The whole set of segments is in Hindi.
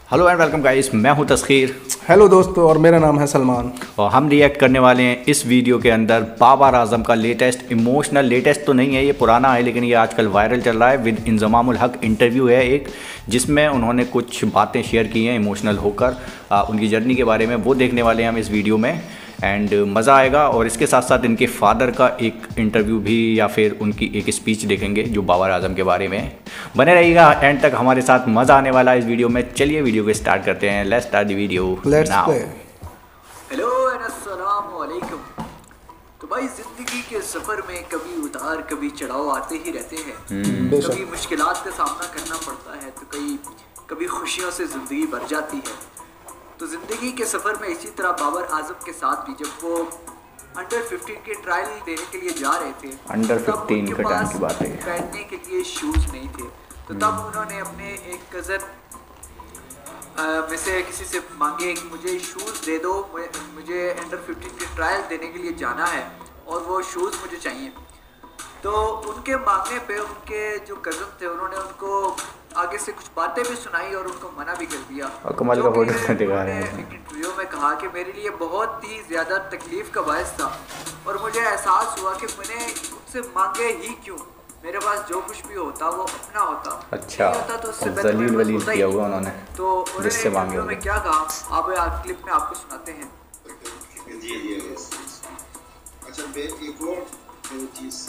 हेलो एंड वेलकम गाइस, मैं हूं तस्खीर। हेलो दोस्तों, और मेरा नाम है सलमान। और हम रिएक्ट करने वाले हैं इस वीडियो के अंदर बाबर आजम का लेटेस्ट इमोशनल, लेटेस्ट तो नहीं है, ये पुराना है लेकिन ये आजकल वायरल चल रहा है, विद इंजमामुल हक इंटरव्यू है एक, जिसमें उन्होंने कुछ बातें शेयर की हैं इमोशनल होकर उनकी जर्नी के बारे में। वो देखने वाले हैं हम इस वीडियो में एंड मज़ा आएगा। और इसके साथ साथ इनके फादर का एक इंटरव्यू भी या फिर उनकी एक स्पीच देखेंगे जो बाबर आजम के बारे में। बने रहिएगा एंड तक, हमारे साथ मज़ा आने वाला है इस वीडियो में। चलिए वीडियो को स्टार्ट करते हैं। Let's start the video now. Hello and अस्सलाम वालेकुम। तो भाई, जिंदगी के सफर में कभी उतार कभी चढ़ाव आते ही रहते हैं। कभी मुश्किलात का सामना करना पड़ता है तो कभी खुशियों से जिंदगी भर जाती है। तो जिंदगी के सफर में इसी तरह बाबर आजम के साथ भी, जब वो अंडर 15 के ट्रायल देने के लिए जा रहे थे, अंडर 15 के टाइम की बात है, पहनने के लिए शूज नहीं थे। तो तब उन्होंने अपने एक कज़न में से किसी से मांगे कि मुझे शूज़ दे दो, मुझे अंडर 15 के ट्रायल देने के लिए जाना है और वो शूज़ मुझे चाहिए। तो उनके मांगने पे उनके जो कज़न थे उन्होंने उनको आगे से कुछ बातें भी सुनाई और उनको मना भी कर दिया। और कमाल का फोटो दिखा रहे हैं। इंटरव्यू में कहा कि मेरे लिए बहुत ही ज़्यादा तकलीफ़ का बायस था और मुझे एहसास हुआ कि मैंने उनसे मांगे ही क्यों, मेरे पास जो कुछ भी होता वो अपना होता। अच्छा, होता तो उससे जलील वलील किया हुआ उन्होंने, तो जिससे मांगे में क्या कहा आप क्लिप में आपको सुनाते हैं। जी अच्छा, एक और चीज़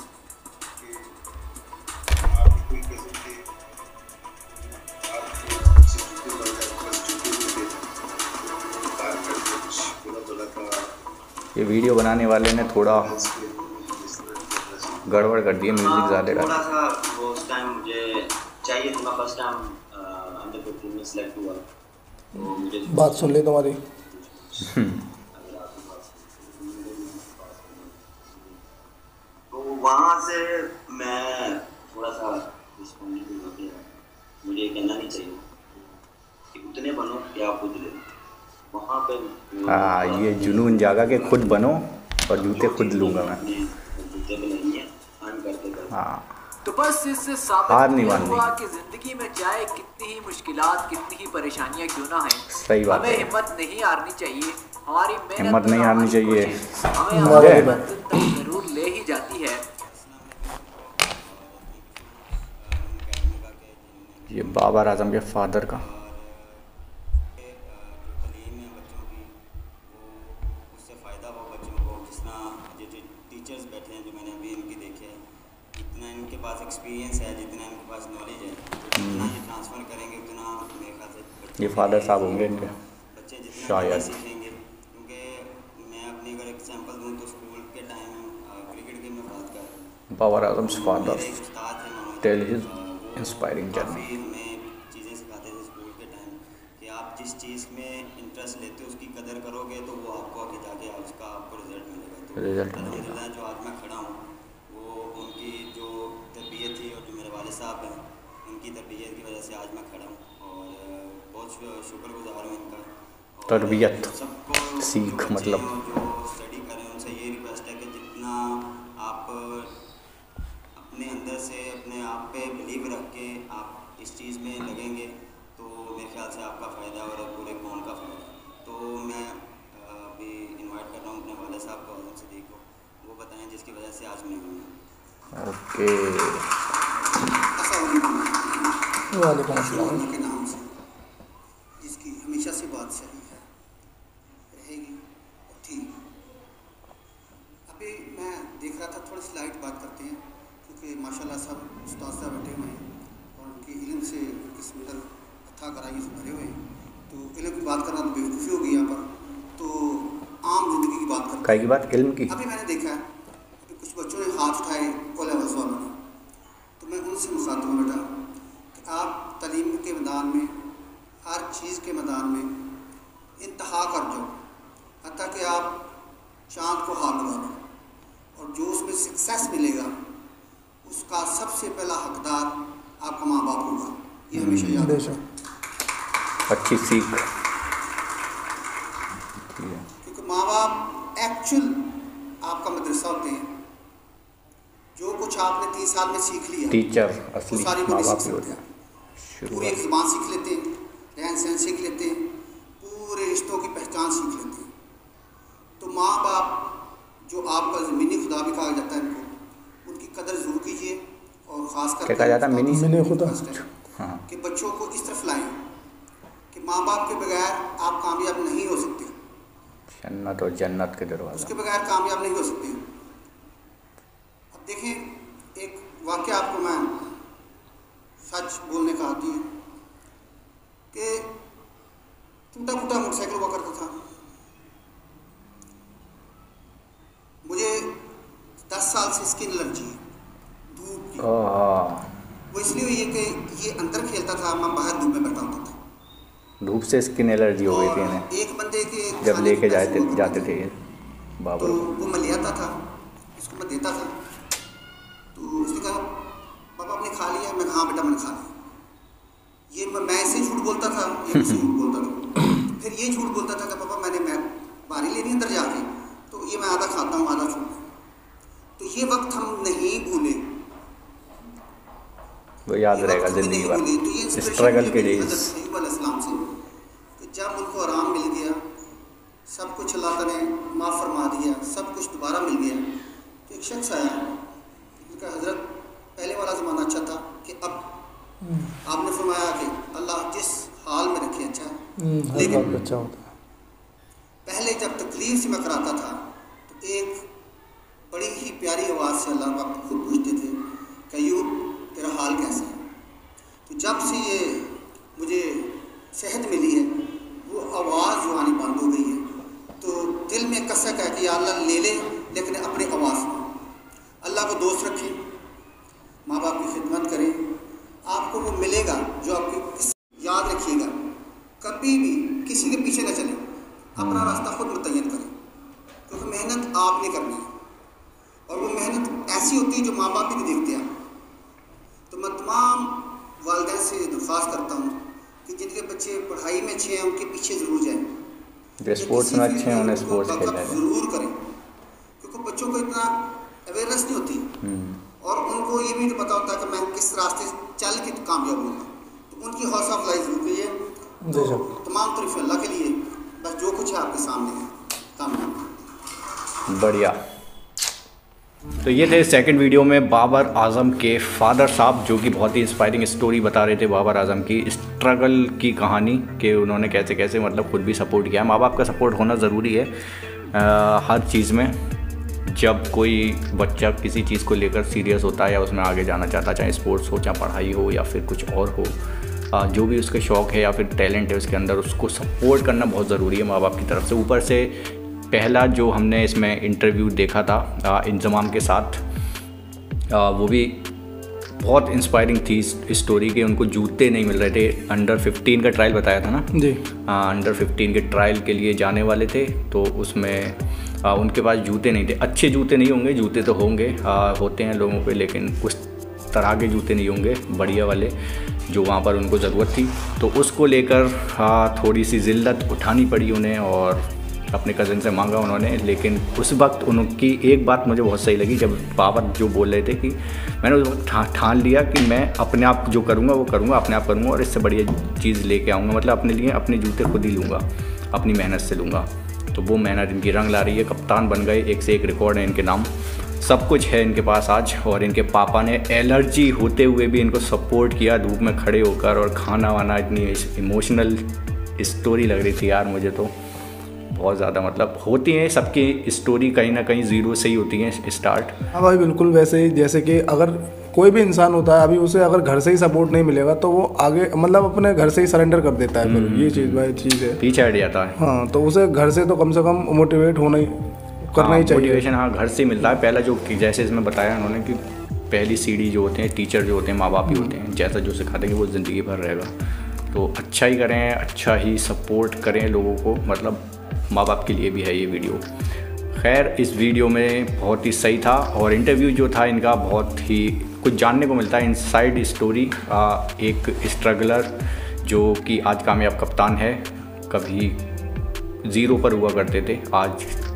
ये वीडियो बनाने वाले ने थोड़ा गड़बड़ कर दिया, म्यूजिक ज़्यादा थोड़ा सा वो उस टाइम मुझे चाहिए था। फर्स्ट टाइम अंडर 15 में सिलेक्ट हुआ तो मुझे बात सुन ली तुम्हारी। तो वहाँ से मैं थोड़ा सा रिस्पॉन्सिबल हो गया। मुझे ये कहना नहीं चाहिए कि उतने बनो कि आप खुद ले। वहाँ पे हाँ, ये जुनून जागा के खुद बनो और जूते खुद लूँगा मैं। जूते नहीं है, हाँ, तो बस इससे साबित हुआ कि जिंदगी में चाहे कितनी ही मुश्किलात, कितनी ही परेशानियां क्यों ना हैं, सही बात है, हमें हिम्मत नहीं हारनी चाहिए। हमारी हिम्मत नहीं हारनी चाहिए, हमें हमारी मंजिल तक जरूर ले ही जाती है। ये बाबर आजम के फादर का टीचर्स बैठे हैं जो मैंने अभी इनके देखे हैं, जितना इनके पास एक्सपीरियंस है, जितना इनके पास नॉलेज है, जितना ये ट्रांसफ़र करेंगे उतना मेरे ख्याल से ये फादर साहब होंगे इनके बच्चे जितना शायद सीखेंगे। क्योंकि मैं अपनी अगर एग्जांपल दूँ तो स्कूल के टाइम क्रिकेट गेम में बात कर बाबर आजम्स फादर एक उस्ताद थे टेल हिज इंस्पायरिंग जर्नी। काफ़ी हमें चीज़ें सिखाते थे स्कूल के टाइम कि आप जिस चीज़ में इंटरेस्ट लेते हो उसकी कदर करोगे तो वो आपको आगे जाके उसका आपको रिजल्ट मिलेगा। अल्हम्दुलिल्लाह जो आज मैं खड़ा हूँ वो उनकी जो तरबियत थी और जो मेरे वाले साहब हैं उनकी तरबियत की वजह से आज मैं खड़ा हूँ और बहुत शुक्रगुजार हूँ इनका। तरबियत सबको सीख मतलब जो स्टडी करें उनसे ये रिक्वेस्ट है कि जितना आप अपने अंदर से अपने आप पे बिलीव रख के आप इस चीज़ में लगेंगे तो मेरे ख्याल से आपका फ़ायदा और पूरे कौम का फ़ायदा। तो मैं अभी इनवाइट कर रहा हूँ अपने वाले साहब को, आजम सिद्दीक को, वो बताएं जिसकी वजह से आज मैं हूँ। ओके, वालेकुम अस्सलाम। के नाम से जिसकी हमेशा से बात सही है, रहेगी और ठीक। अभी मैं देख रहा था, थोड़ी स्लाइड बात करते हैं क्योंकि माशाल्लाह सब उस्ताद साहब बैठे हुए हैं और उनकी इल्म से उनकी सुंदर कथा कराई से भरे हुए हैं। तो इल्म की बात करना तो बेवकूफ़ी होगी यहाँ पर। तो आम जिंदगी की बात करते हैं। काय की बात? इल्म की। अभी मैंने देखा है अभी कुछ बच्चों ने हाथ उठाए ओ लेवल्स वालों ने, तो मैं उनसे मुखातिब हूँ बेटा कि आप तालीम के मैदान में, हर चीज़ के मैदान में इंतहा कर जाओ, हत्ता कि आप चाँद को हाथ लगा लो, और जो उसमें सक्सेस मिलेगा उसका सबसे पहला हकदार आपका माँ बाप होगा। ये हमेशा याद रखो। अच्छी सीख, क्योंकि माँ बाप एक्चुअल आपका मदरसा होते हैं। जो कुछ आपने 3 साल में सीख लिया, टीचर असली वो सारी माँ बोली बाप सीख ही सकते होते हैं। पूरी एक ज़ुबान सीख लेते हैं, रहन सेंस सीख लेते हैं, पूरे रिश्तों की पहचान सीख लेते हैं। तो माँ बाप जो आपका ज़मीनी खुदा भी कहा जाता है इनको, उनकी कदर ज़रूर कीजिए और ख़ास कर क्या कहा जाता है मिनी खुदा, हाँ, कि बच्चों को इस तरफ लाएं कि माँ बाप के बगैर आप कामयाब नहीं हो सकते, जन्नत और जन्नत के दरवाज़ा, उसके बगैर कामयाब नहीं हो सकते। अब देखें, एक वाक़या आपको मैं सच बोलने का आती है कि टूटा फूटा मोटरसाइकिल हुआ करता था। मुझे 10 साल से स्किन एलर्जी है धूप की। वो इसलिए हुई है कि ये अंदर खेलता था, मैं बाहर धूप में बैठा होता था। धूप से स्किन एलर्जी हो गई थी इन्हें, एक बंदे के जब लेके जाते थे बाबा, तो वो मैं ले आता था, इसको मैं देता था। तो उसने कहा पापा आपने खा लिया? मैं हाँ बेटा मैंने खा लिया। ये मैं इससे झूठ बोलता था, ये मुझसे झूठ बोलता था। फिर ये झूठ बोलता था कि पापा मैं बारी लेनी अंदर जाके, तो ये मैं आधा खाता हूँ आधा छोड़ता हूँ। तो ये वक्त हम नहीं भूले, वो याद रहेगा ज़िंदगी भर, स्ट्रगल के डेज। इस्लाम से कि जब उनको आराम मिल गया, सब कुछ अल्लाह ताला ने माफ़ फरमा दिया, सब कुछ दोबारा मिल गया, तो एक शख्स आया, उसका हज़रत पहले वाला ज़माना अच्छा था कि अब आपने फरमाया कि अल्लाह जिस हाल में रखे अच्छा, लेकिन अच्छा होता है। पहले जब तकलीफ से मैं कराता था तो एक बड़ी ही प्यारी आवाज़ से अल्लाह पाक खुद पूछते थे कि अय्यूब तेरा हाल कैसा है? तो जब से ये मुझे सेहत मिली है, वो आवाज़ जो आनी बंद हो गई है, तो दिल में कसक है कि या अल्लाह ले ले, लेकिन अपनी आवाज़ में अल्लाह को दोस्त रखें, माँ बाप की खिदमत करें, आपको वो मिलेगा जो आपकी। याद रखिएगा, कभी भी किसी के पीछे न चलें, अपना रास्ता खुद मुतय्यन करें, क्योंकि मेहनत आपने करनी है और वो मेहनत ऐसी होती है जो माँ बाप भी नहीं देखते आप। तो मैं तमाम वालिदैन से दरख्वास्त करता हूँ कि जिनके बच्चे पढ़ाई में अच्छे हैं उनके पीछे ज़रूर जाएं, जो स्पोर्ट्स में अच्छे हैं उन्हें स्पोर्ट्स खेलना ज़रूर करें, क्योंकि बच्चों को इतना अवेयरनेस नहीं होती और उनको ये भी नहीं पता होता कि मैं किस रास्ते चल के कामयाब होगा। तो उनकी हौसला अफजाई ज़रूर कीजिए। तो तमाम तारीफ़ अल्लाह के लिए, बस जो कुछ है आपके सामने है, कामयाब। बढ़िया। तो ये थे सेकंड वीडियो में बाबर आजम के फादर साहब, जो कि बहुत ही इंस्पायरिंग स्टोरी बता रहे थे बाबर आजम की स्ट्रगल की कहानी, कि उन्होंने कैसे कैसे मतलब खुद भी सपोर्ट किया। माँ बाप का सपोर्ट होना ज़रूरी है हर चीज़ में। जब कोई बच्चा किसी चीज़ को लेकर सीरियस होता है या उसमें आगे जाना चाहता है, चाहे स्पोर्ट्स हो, चाहे पढ़ाई हो या फिर कुछ और हो, जो भी उसके शौक़ है या फिर टैलेंट है उसके अंदर, उसको सपोर्ट करना बहुत ज़रूरी है माँ बाप की तरफ से। ऊपर से पहला जो हमने इसमें इंटरव्यू देखा था इंजमाम के साथ, वो भी बहुत इंस्पायरिंग थी स्टोरी के। उनको जूते नहीं मिल रहे थे, अंडर 15 का ट्रायल बताया था ना जी, अंडर 15 के ट्रायल के लिए जाने वाले थे, तो उसमें उनके पास जूते नहीं थे। अच्छे जूते नहीं होंगे, जूते तो होंगे, होते हैं लोगों पे, लेकिन उस तरह के जूते नहीं होंगे बढ़िया वाले जो वहाँ पर उनको ज़रूरत थी। तो उसको लेकर थोड़ी सी ज़िल्लत उठानी पड़ी उन्हें और अपने कज़न से मांगा उन्होंने। लेकिन उस वक्त उनकी एक बात मुझे बहुत सही लगी, जब बाबा जो बोल रहे थे कि मैंने उस वक्त ठान लिया कि मैं अपने आप जो करूँगा वो करूँगा, अपने आप करूँगा और इससे बढ़िया चीज़ लेके आऊँगा, मतलब अपने लिए अपने जूते खुद ही लूँगा, अपनी मेहनत से लूँगा। तो वो मेहनत इनकी रंग ला रही है, कप्तान बन गए, एक से एक रिकॉर्ड है इनके नाम, सब कुछ है इनके पास आज। और इनके पापा ने एलर्जी होते हुए भी इनको सपोर्ट किया, धूप में खड़े होकर, और खाना वाना। इतनी इमोशनल स्टोरी लग रही थी यार मुझे तो बहुत ज़्यादा। मतलब होती है सबकी स्टोरी कहीं ना कहीं ज़ीरो से ही होती है स्टार्ट। हाँ भाई बिल्कुल वैसे ही, जैसे कि अगर कोई भी इंसान होता है, अभी उसे अगर घर से ही सपोर्ट नहीं मिलेगा तो वो आगे मतलब अपने घर से ही सरेंडर कर देता है। फिर ये चीज़ भाई चीज़ है, पीछे हट जाता है। हाँ, तो उसे घर से तो कम से कम मोटिवेट होना ही करना ही चाहिए। मोटिवेशन हाँ घर से मिलता है। पहला जो जैसे इसमें बताया उन्होंने कि पहली सीढ़ी जो होते हैं टीचर जो होते हैं, माँ बाप ही होते हैं, जैसा जो सिखाते हैं वो ज़िंदगी भर रहेगा। तो अच्छा ही करें, अच्छा ही सपोर्ट करें लोगों को, मतलब माँ बाप के लिए भी है ये वीडियो। खैर इस वीडियो में बहुत ही सही था और इंटरव्यू जो था इनका बहुत ही कुछ जानने को मिलता है, इनसाइड स्टोरी। एक स्ट्रगलर जो कि आज कामयाब कप्तान है, कभी ज़ीरो पर हुआ करते थे, आज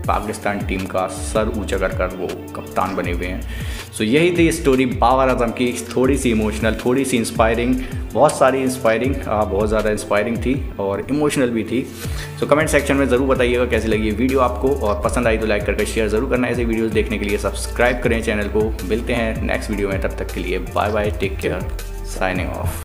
पाकिस्तान टीम का सर ऊंचा कर वो कप्तान बने हुए हैं। सो यही थी स्टोरी बाबर आजम की, थोड़ी सी इमोशनल, थोड़ी सी इंस्पायरिंग, बहुत सारी इंस्पायरिंग, बहुत ज़्यादा इंस्पायरिंग थी और इमोशनल भी थी। सो कमेंट सेक्शन में ज़रूर बताइएगा कैसी लगी ये वीडियो आपको, और पसंद आई तो लाइक करके शेयर ज़रूर करना। ऐसे वीडियोज़ देखने के लिए सब्सक्राइब करें चैनल को। मिलते हैं नेक्स्ट वीडियो में, तब तक के लिए bye bye, take care, signing of.